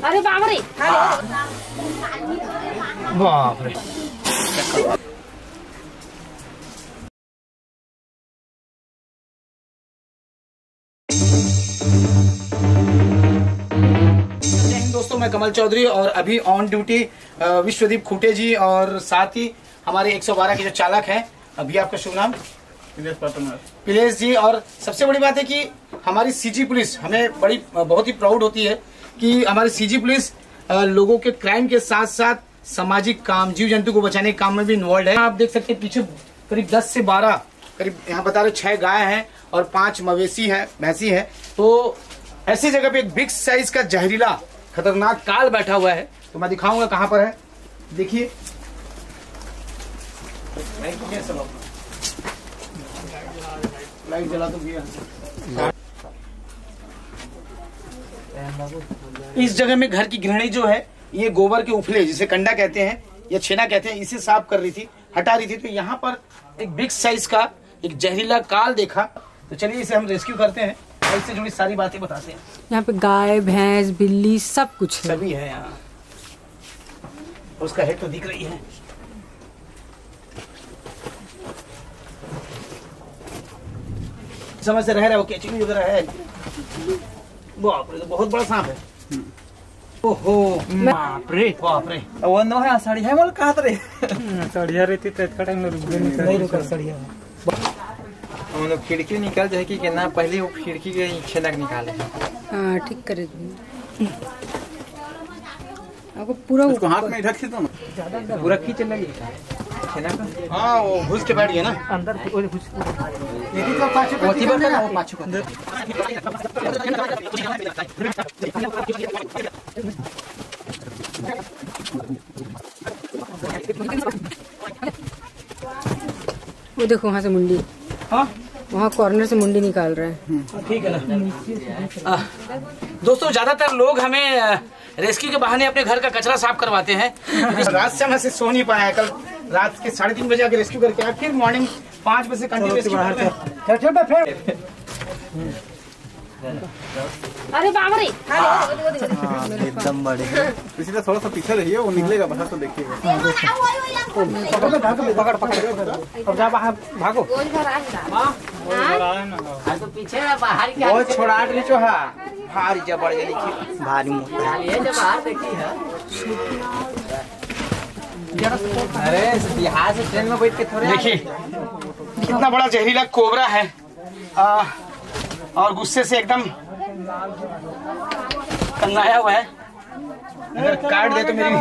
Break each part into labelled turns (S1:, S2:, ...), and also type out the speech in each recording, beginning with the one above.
S1: अरे बाप रे,
S2: बाप रे। दोस्तों, मैं कमल चौधरी और अभी ऑन ड्यूटी विश्वदीप खूटे जी और साथ ही हमारे 112 के जो चालक हैं। अभी आपका शुभ नाम? पिलेश जी। और सबसे बड़ी बात है कि हमारी सीजी पुलिस हमें बहुत ही प्राउड होती है कि हमारी सीजी पुलिस लोगों के क्राइम के साथ साथ सामाजिक काम, जीव जंतु को बचाने के काम में भी इन्वॉल्व है। आप देख सकते हैं पीछे करीब 10 से 12, करीब यहाँ बता रहे 6 गाय हैं और 5 मवेशी है, भैंसी है। तो ऐसी जगह पे एक बिग साइज का जहरीला खतरनाक काल बैठा हुआ है। तो मैं दिखाऊंगा कहाँ पर है। देखिए, लाइट जला तो दिया। इस जगह में घर की गृहिणी जो है, ये गोबर के उफले जिसे कंडा कहते हैं या छेना कहते हैं, इसे साफ कर रही थी, हटा रही थी। तो यहाँ पर एक बिग साइज का एक जहरीला काल देखा। तो चलिए इसे हम रेस्क्यू करते हैं और इससे जुड़ी सारी बातें बताते हैं।
S1: यहाँ पे गाय, भैंस, बिल्ली सब कुछ है,
S2: सभी है यहाँ। उसका हेड तो दिख रही है। समझ से रह रहा है वो केचुली वगैरह है। बाप रे, तो बहुत बड़ा सांप है। ओहो, बाप रे बाप रे।
S3: वो नो है सड़िया मोल कहत रे
S4: सड़िया रहती तो इतना टाइम
S2: नहीं रुका सड़िया।
S3: हम लोग खिड़की निकल जाए कि ना पहले वो खिड़की के छेनक निकाले।
S1: हाँ, ठीक करे आपको पूरा
S4: उसको हाथ में रख दो ना,
S3: पूरा खींच लगी छेनक।
S2: हाँ, वो घुस के बैठ गया ना
S4: अंदर घुस
S2: यही तो पाछे
S3: वो थी बता वो पाछू का।
S1: वो देखो वहाँ से मुंडी।
S2: हाँ,
S1: वहाँ कॉर्नर से मुंडी निकाल रहे हैं।
S2: ठीक है ना। दोस्तों, ज्यादातर लोग हमें रेस्क्यू के बहाने अपने घर का कचरा साफ करवाते हैं। रात से हम ऐसे सो नहीं पाए। कल रात के 3:30 बजे आके रेस्क्यू करके आए, फिर मॉर्निंग 5 बजे कंटिन्यू।
S1: अरे बाप रे,
S3: एकदम बड़े।
S4: इसी थोड़ा सा पीछे रहिए, वो निकलेगा बाहर तो देखिएगा।
S2: पकड़ और जा बाहर भागो।
S5: तो पीछे बाहर क्या
S3: वो छोड़ा के जो है भारी जबर जली भारी मोटा
S5: ये जो बाहर देखी है।
S3: अरे बिहार से ट्रेन में बैठ के थोड़े
S2: देखिए कितना बड़ा जहरीला कोबरा है और गुस्से से एकदम तंगाया हुआ है। अगर काट दे तो मेरी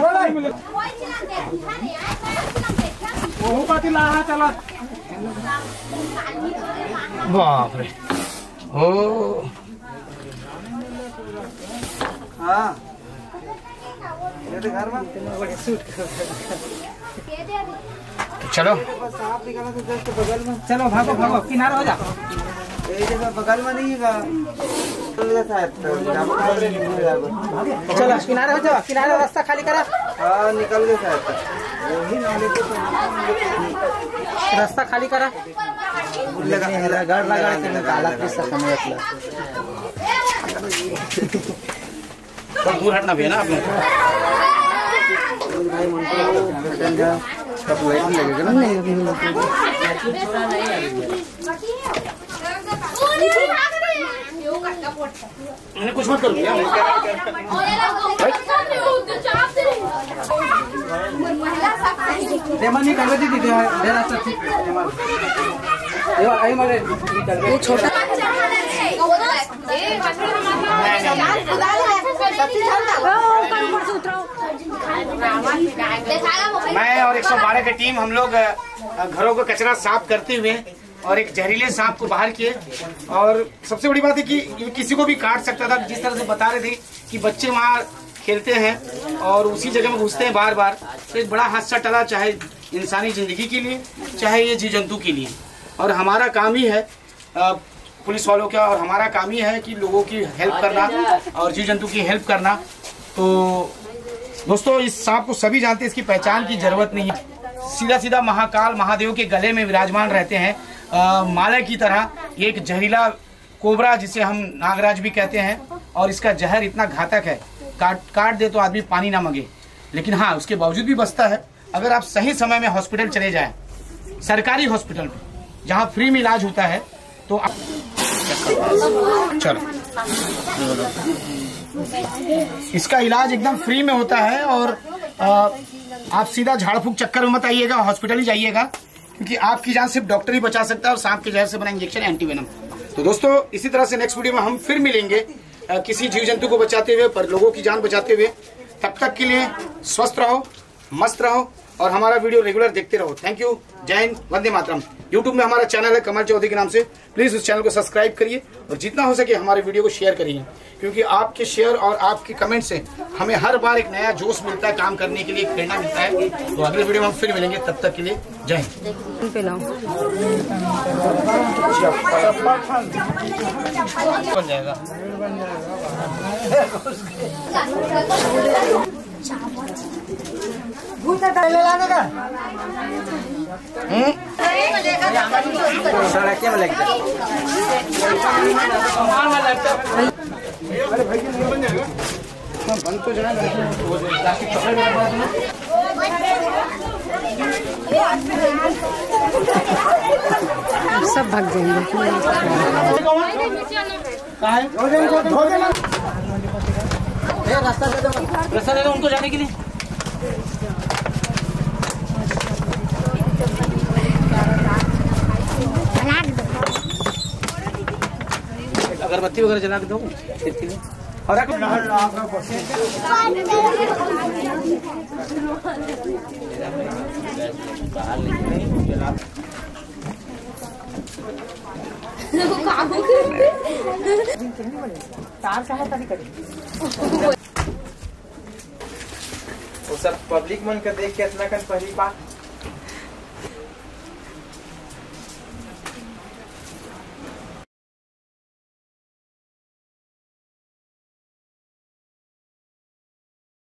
S2: बाप रे। ओ
S3: हाँ ये तो घर में
S2: चलो
S3: सांप निकाला तो जस्ट बगल में।
S2: चलो भागो भागो, किनारा हो जा।
S3: ये जगह बगल में नहीं है
S2: चलो किनारा हो जाओ, किनारा रास्ता खाली करा।
S3: हाँ निकल गए शायद।
S2: वही नाले पे रास्ता खाली करा।
S3: रगड़ लगा के निकाला
S2: तो दूर हटना भी है ना आपने।
S3: लगेगा ना।
S2: मैंने कुछ मत करो भैया।
S3: निकल गई दीदी रास्ता ठीक है।
S1: ये छोटा
S2: मैं और 112 की टीम हम लोग घरों का कचरा साफ करते हुए और एक जहरीले सांप को बाहर किए। और सबसे बड़ी बात है कि ये किसी को भी काट सकता था। जिस तरह से बता रहे थे कि बच्चे वहाँ खेलते हैं और उसी जगह में घुसते हैं बार बार, तो एक बड़ा हादसा टला, चाहे इंसानी जिंदगी के लिए चाहे ये जीव जंतु के लिए। और हमारा काम ही है पुलिस वालों का, और हमारा काम ही है कि लोगों की हेल्प करना और जीव जंतु की हेल्प करना। तो दोस्तों, इस सांप को सभी जानते हैं, इसकी पहचान की जरूरत नहीं है। सीधा सीधा महाकाल महादेव के गले में विराजमान रहते हैं माला की तरह। ये एक जहरीला कोबरा जिसे हम नागराज भी कहते हैं, और इसका जहर इतना घातक है, काट दे तो आदमी पानी ना मांगे, लेकिन हाँ उसके बावजूद भी बचता है अगर आप सही समय में हॉस्पिटल चले जाएं, सरकारी हॉस्पिटल में जहाँ फ्री में इलाज होता है। तो चलो, इसका इलाज एकदम फ्री में होता है और आप सीधा झाड़ फूक चक्कर में मत आइएगा, हॉस्पिटल ही जाइएगा, क्योंकि आपकी जान सिर्फ डॉक्टर ही बचा सकता है और सांप के जहर से बना इंजेक्शन एंटीवेनम। तो दोस्तों इसी तरह से नेक्स्ट वीडियो में हम फिर मिलेंगे किसी जीव जंतु को बचाते हुए, पर लोगों की जान बचाते हुए। तब तक के लिए स्वस्थ रहो, मस्त रहो और हमारा वीडियो रेगुलर देखते रहो। थैंक यू, जय हिंद, वंदे मातरम। यूट्यूब में हमारा चैनल है कमल चौधरी के नाम से, प्लीज उस चैनल को सब्सक्राइब करिए और जितना हो सके हमारे वीडियो को शेयर करिए, क्योंकि आपके शेयर और आपके कमेंट से हमें हर बार एक नया जोश मिलता है, काम करने के लिए एक प्रेरणा मिलता है। तो अगले वीडियो में हम फिर मिलेंगे, तब तक के लिए जय हिंद।
S1: पे लाओ।
S2: बन जाएगा।
S3: सड़क में लग जाए।
S2: बंद तो जाएगा,
S1: सब भाग जाएंगे।
S2: रास्ता दे दो उनको जाने के लिए। अगरबत्ती वगैरह जला के दो और
S3: वो सब पब्लिक मन के देख के इतना पहली बात